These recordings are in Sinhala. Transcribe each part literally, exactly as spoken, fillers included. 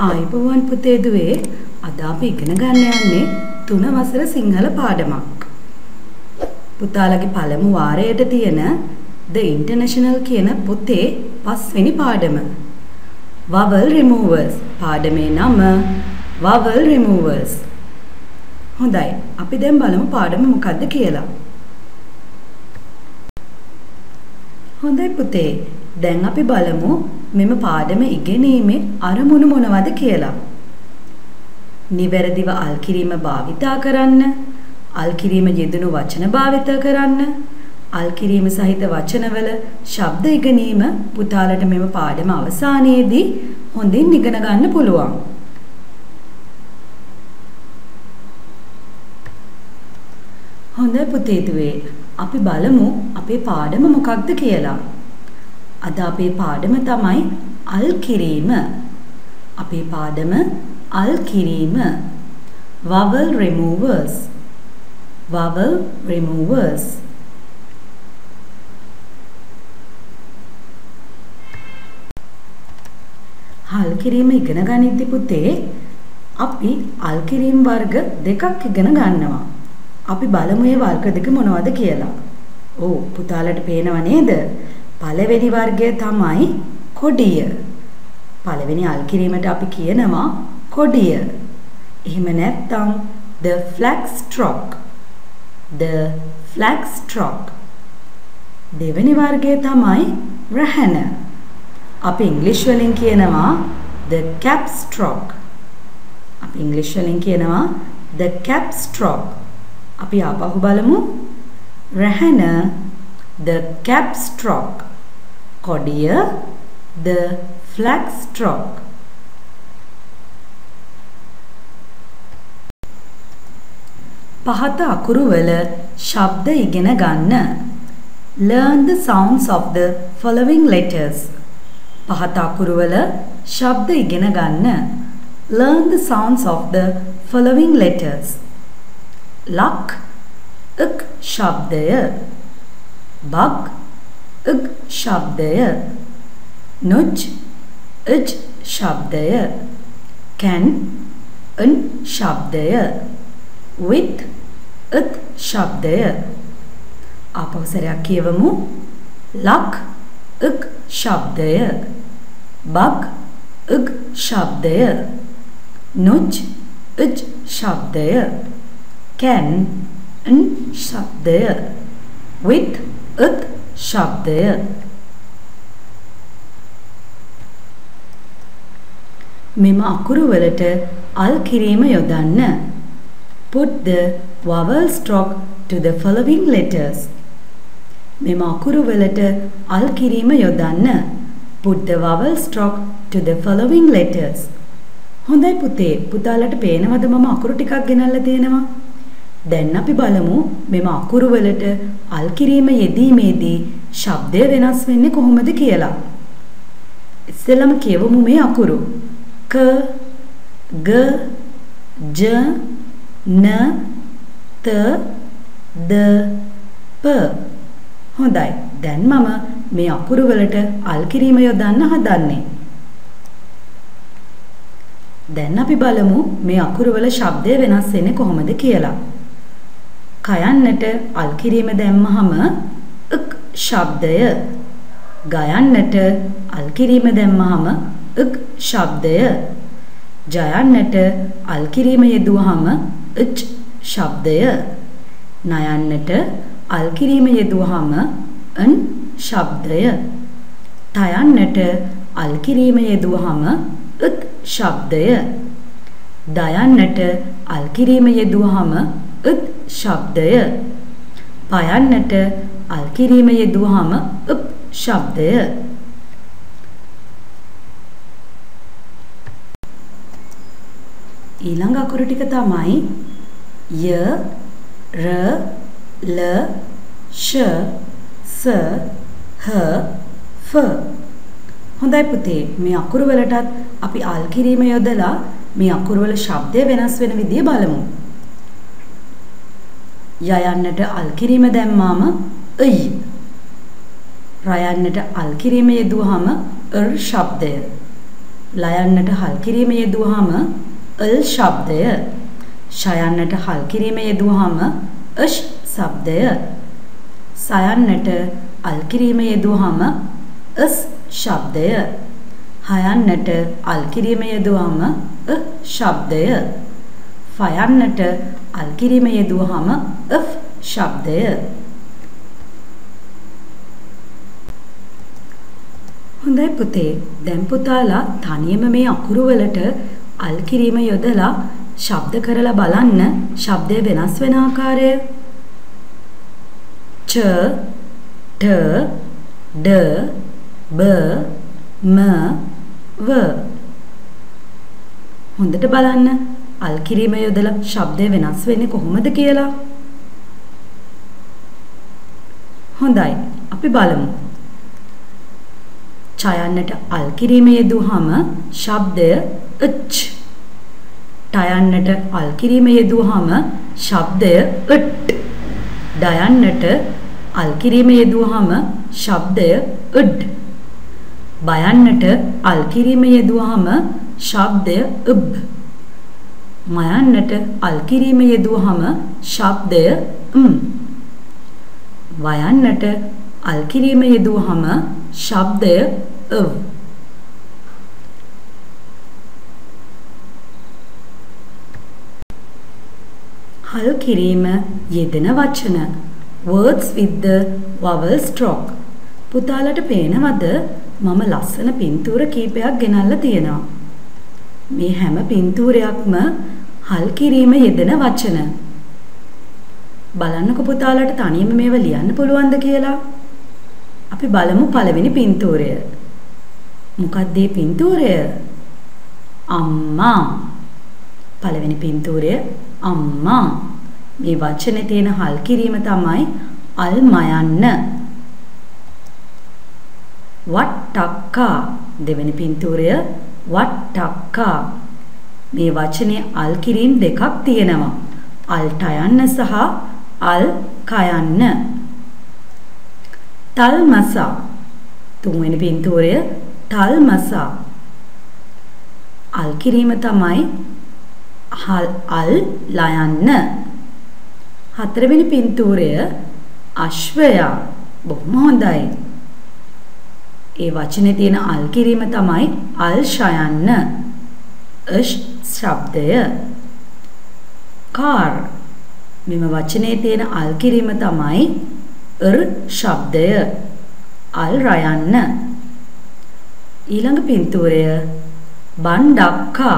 ආයිබෝවන් පුතේ දුවේ අද අපි ඉගෙන ගන්න යන්නේ තුන වසර සිංහල පාඩමක්. පුතාලගේ පළමු වාරයට තියෙන The International කියන පොතේ පස්වෙනි පාඩම. Vowel removers. පාඩමේ නම Vowel removers. හොඳයි. අපි දැන් බලමු පාඩම මොකක්ද කියලා. හොඳයි පුතේ. දැන් අපි බලමු මෙම පාඩම ඉගෙනීමේ අරමුණු මොනවද කියලා. නිවැරදිව අල් කිරීම භාවිතා කරන්න, අල් කිරීම යෙදුණු වචන භාවිත කරන්න, අල් කිරීම සහිත වචනවල ශබ්ද ඉගෙනීම පුතාලට මෙම පාඩම අවසානයේදී හොඳින් ඉගෙන ගන්න පුළුවන්. හොඳයි පුතේ දුවේ, අපි බලමු අපේ පාඩම මොකක්ද කියලා. අද අපේ පාඩම තමයි අල් කිරීම. අපේ පාඩම අල් කිරීම. Vowel removers. Vowel removers. අල් කිරීම ඉගෙන ගනිද්දී පුතේ අපි අල් කිරීම වර්ග දෙකක් ඉගෙන ගන්නවා. අපි බලමු මේ වර්ග දෙක මොනවද කියලා. ඔව් පුතාලට පේනව නේද? පළවෙනි වර්ගය තමයි කොඩිය. පළවෙනි අල් කිරීමට අපි කියනවා කොඩිය. එහෙම නැත්නම් the flag stroke. The flag stroke. දෙවෙනි වර්ගය තමයි රැහැන. අපි ඉංග්‍රීසි වලින් කියනවා the cap stroke. අපි ඉංග්‍රීසි වලින් කියනවා the cap stroke. අපි ආපහු බලමු. රැහැන the cap stroke. කොඩිය the flag stroke. පහත අකුරු වල ශබ්ද ඉගෙන ගන්න. Learn the sounds of the following letters. පහත අකුරු වල ශබ්ද ඉගෙන ගන්න. Learn the sounds of the following letters. ලක් ක් ශබ්දය. බක් గ్ ශබ්දය. නුච් ජ් ශබ්දය. කැන් න් ශබ්දය. with ත් ශබ්දය. ආපහු සරයක් කියවමු. ලක් ක් ශබ්දය. බක් గ్ ශබ්දය. නුච් ජ් ශබ්දය. කැන් න් ශබ්දය. with ත් ශබ්දය. මෙම අකුරු වලට අල් කිරීම යොදන්න. Put the vowel stroke to the following letters. මෙම අකුරු වලට අල් කිරීම යොදන්න. Put the vowel stroke to the following letters. හොඳයි පුතේ, පුතාලට පේනවද මම අකුරු ටිකක් ගෙනල්ලා තියෙනවා? දැන් අපි බලමු මෙම අකුරු වලට අල් කිරීම යෙදීමේදී ශබ්දය වෙනස් වෙන්නේ කොහොමද කියලා. ඉස්සෙල්ලාම කියවමු මේ අකුරු. ක, ග, ජ, න, ත, ද, ප. හොඳයි. දැන් මම මේ අකුරු වලට අල් කිරීම යොදන්න හදන්නේ. දැන් අපි බලමු මේ අකුරු වල ශබ්දය වෙනස් වෙන්නේ කොහොමද කියලා. කයන්නට අල් කිරීම දැම්මහම ක් ශබ්දය. ගයන්නට අල් කිරීම දැම්මහම ක් ශබ්දය. ජයන්නට අල් කිරීම යෙදුවහම ච් ශබ්දය. නයන්නට අල් කිරීම යෙදුවහම න් ශබ්දය. තයන්නට අල් කිරීම යෙදුවහම ත් ශබ්දය. දයන්නට අල් කිරීම යෙදුවහම ත් ශබ්දය. පයන්නට අල් කිරීම යෙදුවහම ප් ශබ්දය. ඊළඟ අකුරු ටික තමයි ය, ර, ල, ශ, ස, හ, ෆ. හොඳයි පුතේ, මේ අකුරු වලටත් අපි අල් කිරීම යොදලා මේ අකුරු වල ශබ්දය වෙනස් වෙන විදිය බලමු. යයන්නට අල් කිරීම දැම්මාම යි. රයන්නට අල් කිරීම යෙදුවාම ර් ශබ්දය. ලයන්නට හල් කිරීම යෙදුවාම ල් ශබ්දය. ශයන්නට හල් කිරීම යෙදුවාම ශ් ශබ්දය. සයන්නට අල් කිරීම යෙදුවාම ස් ශබ්දය. හයන්නට අල් කිරීම යෙදුවාම අ ශබ්දය. ෆයන්නට අල් කිරීම යෙදුවාම ෆ් ශබ්දය. හොඳයි පුතේ, දැන් පුතාලා තනියම මේ අකුරු වලට අල් කිරීම යොදලා ශබ්ද කරලා බලන්න ශබ්දය වෙනස් වෙන ආකාරය. ච, ට, ඩ, බ, ම, ව. හොඳට බලන්න අල් කිරීම යොදලා ශබ්දය වෙනස් වෙන්නේ කොහොමද කියලා. හොඳයි, අපි බලමු. ඡයන්නට අල් කිරීම යෙදුවාම ශබ්දය ච්. ටයන්නට අල් කිරීම යෙදුවාම ශබ්දය ට්. ඩයන්නට අල් කිරීම යෙදුවාම ශබ්දය ඩ්. බයන්නට අල් කිරීම යෙදුවාම ශබ්දය බ්. මයන්නට අල් කිරීම යෙදුවාම ශබ්දය ම්. වයන්නට අල් කිරීම යෙදුවාම ශබ්දය ව. හල් කිරීම යෙදෙන වචන. words with the vowel stroke. පුතාලට පේනවද මම ලස්සන පින්තූර කීපයක් ගෙනල්ලා තියෙනවා. මේ හැම පින්තූරයක්ම හල් කිරීම යෙදෙන වචන. බලන්නකො පුතාලට තනියම මේව ලියන්න පුළුවන්ද කියලා. අපි බලමු පළවෙනි පින්තූරය. මොකක්ද මේ පින්තූරය? අම්මා. පළවෙනි පින්තූරය අම්මා. මේ වචනේ තියෙන හල් කිරීම තමයි අල් මයන්න. වට්ටක්කා. දෙවෙනි පින්තූරය වට්ටක්කා. මේ වචනේ අල් කිරීම දෙකක් තියෙනවා. අල් ටයන්න සහ අල් කයන්න. තල්මසා. තුන්වෙනි පින්තූරය තල්මසා. අල් කිරීම තමයි හල් අල් ලයන්න. හතරවෙනි පින්තූරය අශ්වයා. බොහොම හොඳයි. ඒ වචනේ තියෙන අල් කිරීම තමයි අල් ශයන්න. ශ් ශබ්දය. කාර්. මෙම වචනේ තියෙන අල් කිරීම තමයි ර් ශබ්දය. අල් රයන්න. ඊළඟ පින්තූරය බණ්ඩක්කා.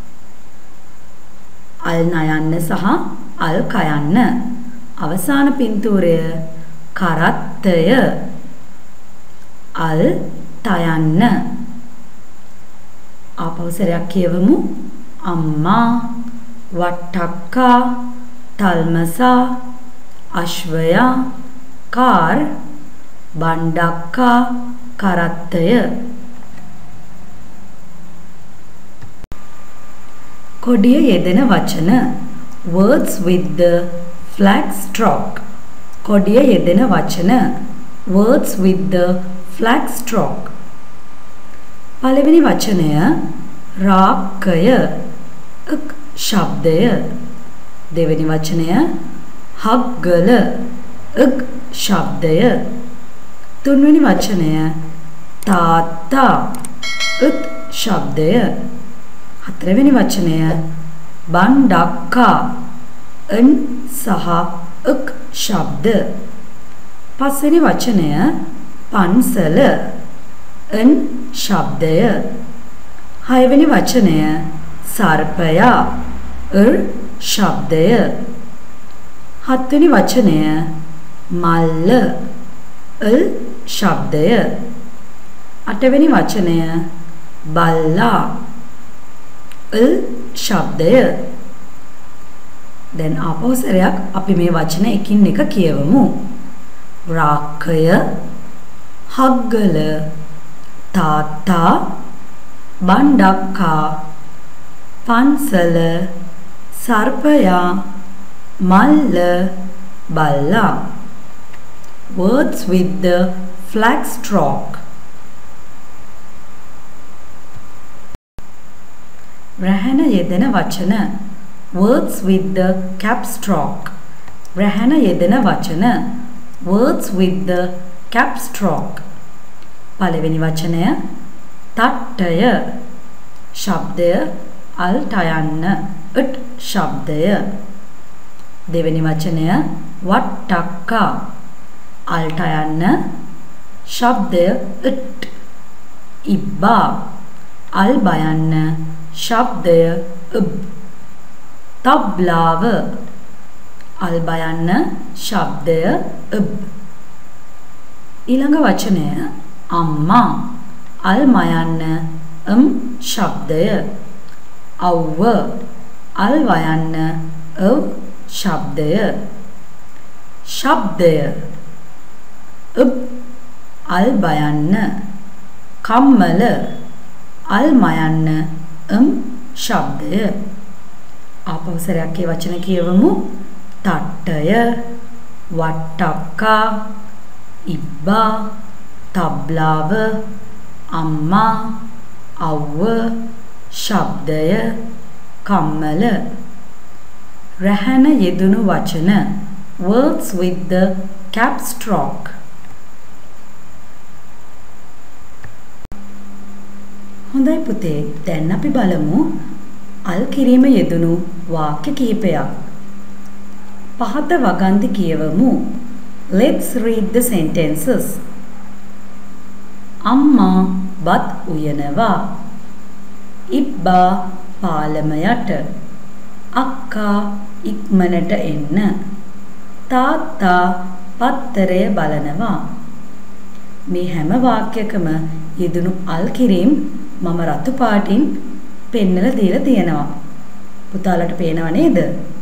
අල් නයන්න සහ අල් කයන්න. අවසාන පින්තූරය කරත්තය. අල් තයන්න. ආපෞසරයක් කියවමු. අම්මා, වට්ටක්කා, තල්මසා, අශ්වයා, කාර්, බණ්ඩක්කා, කරත්තය. කොඩිය යෙදෙන වචන. words with the flag stroke. කොඩිය යෙදෙන වචන. words with the flag stroke. පළවෙනි වචනය රාක්කය. ක් ශබ්දය. දෙවෙනි වචනය හග්ගල. ක් ශබ්දය. තුන්වෙනි වචනය තාත්තා. ත් ශබ්දය. හතරවෙනි වචනය බණ්ඩක්කා. න් සහ ක් ශබ්ද. පස්වෙනි වචනය පන්සල. න් ශබ්දය. හයවෙනි වචනය සර්පයා. ර් ශබ්දය. හත්වෙනි වචනය මල්ල. ල් ශබ්දය. අටවෙනි වචනය බල්ලා. ල් ශබ්දය. දැන් ආපෞසරයක් අපි මේ වචන එකින් එක කියවමු. රාක්කය, හග්ගල, තාත්තා, බණ්ඩක්කා, පන්සල, සර්පයා, මල්ල, බල්ලා. Words with the flag stroke. රැහැන යෙදෙන වචන. Words with the caps lock. රැහැන යෙදෙන වචන. Words with the caps lock. පළවෙනි වචනය තට්ටය. ශබ්දය අල්ට යන්න ට් ශබ්දය. දෙවෙනි වචනය වට්ටක්කා. අල්ට යන්න ශබ්දය ට්. ඉබ්බා. අල් බයන්න ශබ්දය ըබ්. තබ්ලාව. අල් බයන්න ශබ්දය ըබ්. ඊළඟ වචනය අම්මා. අල් මයන්න ම් ශබ්දය. අව්ව. අල් වයන්න ව ශබ්දය. ශබ්දය ըබ්. අල් බයන්න කම්මල. අල් මයන්න ම් ශබ්දය. ආපහු සරයක් ඒ වචන කියවමු. තට්ටය, වට්ටක්කා, ඉබ්බා, තබ්ලාව, අම්මා, අව්ව, ශබ්දය, කම්මල. රැහැන යෙදුණු වචන. Words with the caps lock. හොඳයි පුතේ, දැන් අපි බලමු අල් කිරීම යෙදුණු වාක්‍ය කිහිපයක්. පහත වගන්ති කියවමු. Let's read the sentences. අම්මා බත් උයනවා. ඉබ්බා පාලම යට. අක්කා ඉක්මනට එන්න. තාත්තා පත්තරය බලනවා. මේ හැම වාක්‍යකම යෙදුණු අල් කිරීම මම රතු පාටින් පෙන්නලා දීලා තියෙනවා. පුතාලට පේනව නේද?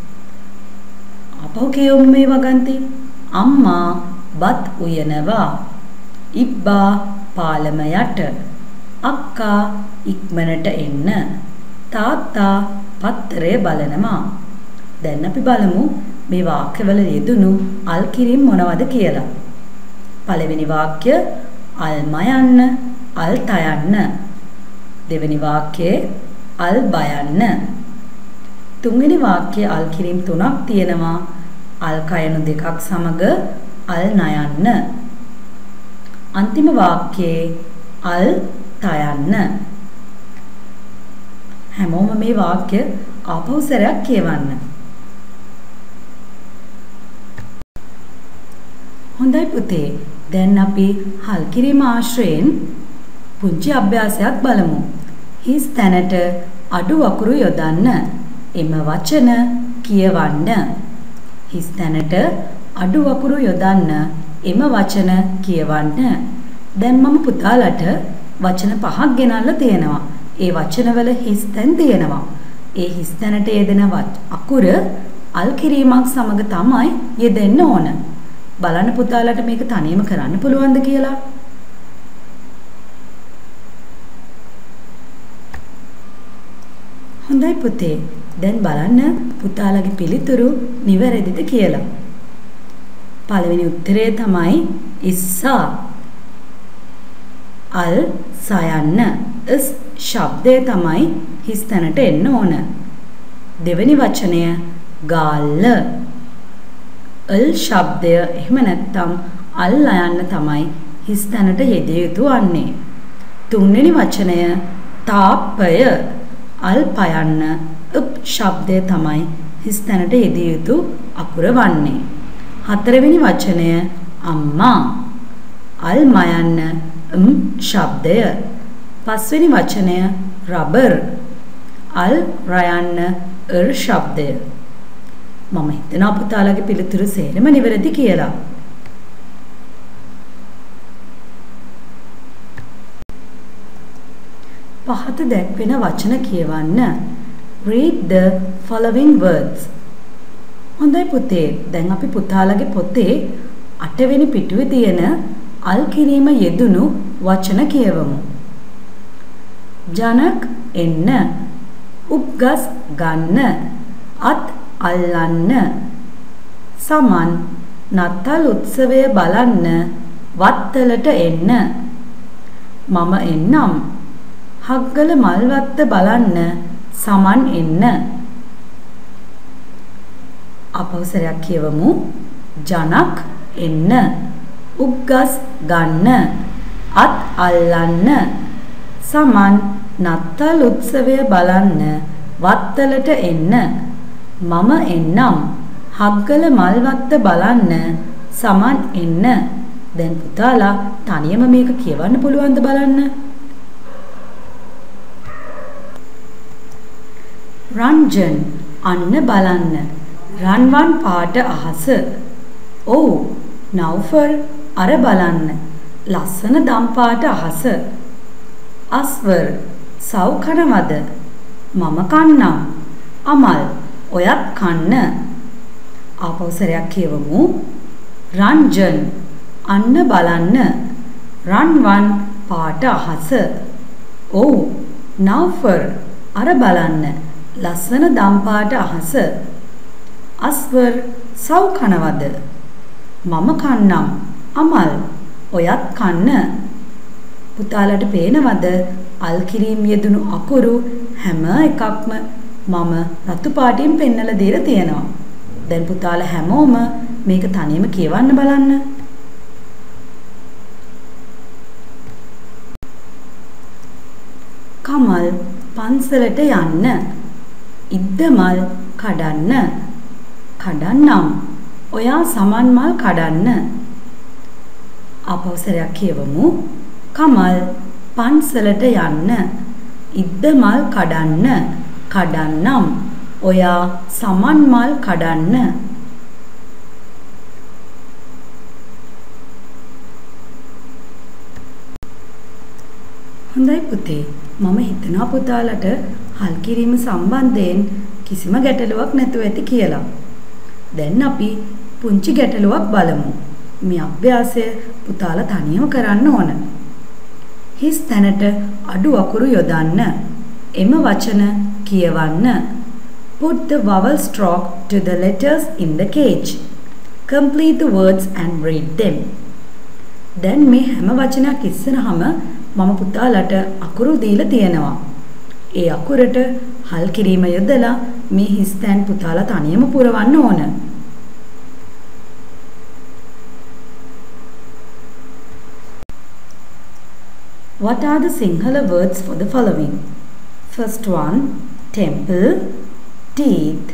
අපහු කියමු මේ වගන්ති. අම්මා බත් උයනවා. ඉබ්බා පාලම යට. අක්කා ඉක්මනට එන්න. තාත්තා පත්තරය බලනවා. දැන් අපි බලමු මේ වාක්‍යවල යෙදුණු අල් කිරීම මොනවද කියලා. පළවෙනි වාක්‍ය අල් මයන්න, අල් තයන්න. දෙවෙනි වාක්‍යයේ අල් බයන්න. තුන්වෙනි වාක්‍යයේ අල් කිරීම තුනක් තියෙනවා. අල් කයනු දෙකක් සමග අල් නයන්න. අන්තිම වාක්‍යයේ අල් තයන්න. හැමෝම මේ වාක්‍ය ආපහු සැරයක් කියවන්න. හොඳයි පුතේ, දැන් අපි හල් කිරීම ආශ්‍රයෙන් පුංචි අභ්‍යාසයක් බලමු. හිස් තැනට අඩු වකුරු යොදන්න. එම වචන කියවන්න. හිස් තැනට අඩු වකුරු යොදන්න. එම වචන කියවන්න. දැන් මම පුතාලට වචන පහක් ගෙනල්ලා තියෙනවා. ඒ වචනවල හිස් තැන් තියෙනවා. ඒ හිස් තැනට යෙදෙන අකුර අල් කිරීමක් සමග තමයි යෙදෙන්න ඕන. බලන්න පුතාලට මේක තනියම කරන්න පුළුවන්ද කියලා. හොඳයි පුතේ, දැන් බලන්න පුතාලගේ පිළිතුරු නිවැරදිද කියලා. පළවෙනි උත්තරය තමයි ඉස්සා. අල් සයන්න. ස් ශබ්දය තමයි හිස් තැනට එන්න ඕන. දෙවෙනි වචනය ගාල්ල. ල් ශබ්දය එහෙම නැත්නම් අල් යන්න තමයි හිස් තැනට යෙදිය යුතු වන්නේ. තුන්වෙනි වචනය තාප්පය. අල් පයන්න උප් ශබ්දය තමයි හිස් තැනට යෙදිය යුතු අකුර වන්නේ. හතරවෙනි වචනය අම්මා. අල් මයන්න ම් ශබ්දය. පස්වෙනි වචනය රබර්. අල් රයන්න ර් ශබ්දය. මම හිතනවා පුතාලගේ පිළිතුරු සේරම නිවැරදි කියලා. පහත දැක්වෙන වචන කියවන්න. Read the following words. හොඳයි පුතේ, දැන් අපි පුතාලගේ පොතේ අටවෙනි පිටුවේ තියෙන අල් කිරීම යෙදුණු වචන කියවමු. ජනක් එන්න. උප්ගස් ගන්න. අත් අල්ලන්න. සමන් නත්තල් උත්සවය බලන්න වත්තලට එන්න. මම එන්නම්. හග්ගල මල්වත්ත බලන්න සමන් එන්න. අපවසරයක් කියවමු. ජනක් එන්න. උග්ගස් ගන්න. අත් අල්ලන්න. සමන් නත්තල් උත්සවය බලන්න. වත්තලට එන්න. මම එන්නම්. හග්ගල මල් වත්ත බලන්න. සමන් එන්න. දැන් පුතාලා තනියම මේක කියවන්න පුළුවන්ද බලන්න. රංජන් අන්න බලන්න. රන්වන් පාට අහස. ඔව්. නව්ෆර් අර බලන්න. ලස්සන දම් පාට අහස. අස්වර් සව් කනවද? මම කන්නම්. අමල් ඔයත් කන්න. ආපෞසරයක් කියවමු. රංජන් අන්න බලන්න. රන්වන් පාට අහස. ඔව්. නව්ෆර් අර බලන්න. ලස්සන දම් පාට අහස. අස්වර් සව් කනවද? මම කන්නම්. අමල් ඔයත් කන්න. පුතාලට පේනවද අල් කිරීම් යෙදුණු අකුරු හැම එකක්ම මම රතු පාටින් පෙන්නලා දීලා තියෙනවා. දැන් පුතාලා හැමෝම මේක තනියම කියවන්න බලන්න. කමල් පන්සලට යන්න. ඉද්දමල් කඩන්න. කඩන්නම්. ඔයා සමන් මල් කඩන්න. අපවසරයක් කියවමු. කමල් පන්සලට යන්න. ඉද්දමල් කඩන්න. කඩන්නම්. ඔයා සමන් මල් කඩන්න. හොඳයි පුතේ. මම හිතනවා පුතාලට හල් කිරීම සම්බන්ධයෙන් කිසිම ගැටලුවක් නැතුව ඇති කියලා. දැන් අපි පුංචි ගැටලුවක් බලමු. මේ අභ්‍යාසය පුතාලා තනියම කරන්න ඕන. හිස් තැනට අඩු අකුරු යොදන්න. එම වචන කියවන්න. Put the vowel stroke to the letters in the cage. Complete the words and read them. දැන් මේ හැම වචනයක් ඉස්සරහම මම පුතාලට අකුරු දීලා තියෙනවා. ඒ අකුරට හල් කිරීම යොදලා මේ හිස් තැන් පුතාලා තනියම පුරවන්න ඕන. What are the Sinhala words for the following? First one, temple, teeth,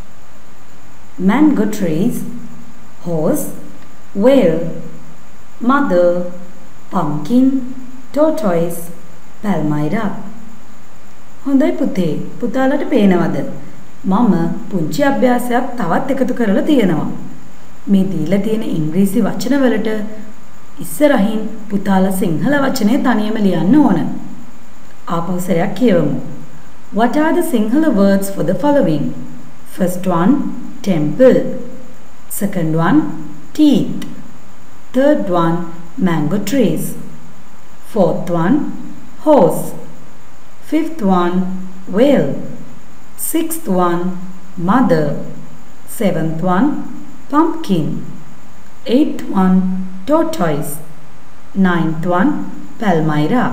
mango trees, horse, whale, mother, pumpkin, tortoise, palmyra. හොඳයි පුතේ. පුතාලට පේනවද? මම පුංචි අභ්‍යාසයක් තවත් එකතු කරලා තියෙනවා. මේ දීලා තියෙන ඉංග්‍රීසි වචන වලට ඉස්සරහින් පුතාලා සිංහල වචනේ තනියම ලියන්න ඕන. ආපෞසරයක් කියවමු. What are the Sinhala words for the following? First one, temple. Second one, teeth. Third one, mango trees. Fourth one, horse. Fifth one, whale. Sixth one, mother. Seventh one, pumpkin. Eighth one, tortoise. Ninth one, palmyra.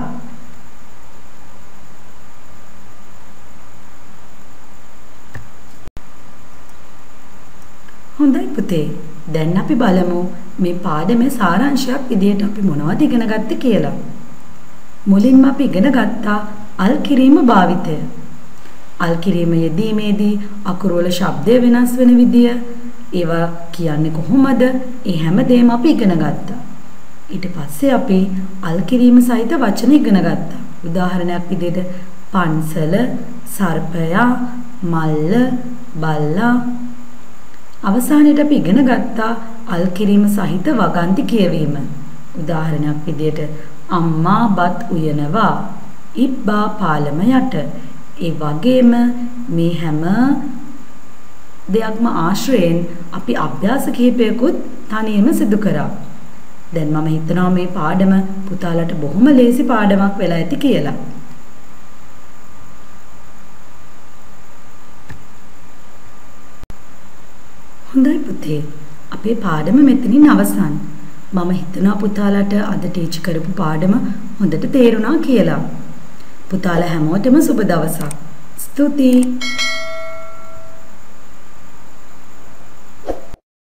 හොඳයි පුතේ. දැන් අපි බලමු මේ පාඩමේ සාරාංශයක් විදිහට අපි මොනවද ඉගෙන ගත්තේ කියලා. මුලින්ම අපි ඉගෙන ගත්තා අල් කිරීම භාවිතය. අල් කිරීම යෙදීමේදී අකුරු වල ශබ්දය වෙනස් වෙන විදිය, ඒවා කියන්නේ කොහොමද? ඒ හැමදේම අපි ඉගෙන ගත්තා. ඊට පස්සේ අපි අල් කිරීම සහිත වචන ඉගෙන ගත්තා. උදාහරණයක් විදිහට පන්සල, සර්පයා, මල්ල, බල්ලා. අවසානයේදී අපි ඉගෙන ගත්තා අල් කිරීම සහිත වගන්ති කියවීම. උදාහරණයක් විදිහට අම්මා බත් උයනවා, ඉබ්බා පාලම යට. ඒ වගේම මේ හැම දෙයක්ම ආශ්‍රයෙන් අපි අභ්‍යාස කිහිපයකුත් තනියම සිදු කරා. දැන් මම හිතනවා මේ පාඩම පුතාලට බොහොම ලේසි පාඩමක් වෙලා ඇති කියලා. හොඳයි පුතේ. අපේ පාඩම මෙතනින් අවසන්. මම හිතනවා පුතාලට අද ටීච් කරපු පාඩම හොඳට තේරුණා කියලා. පුතාලා හැමෝටම සුබ දවසක්. ස්තුතියි.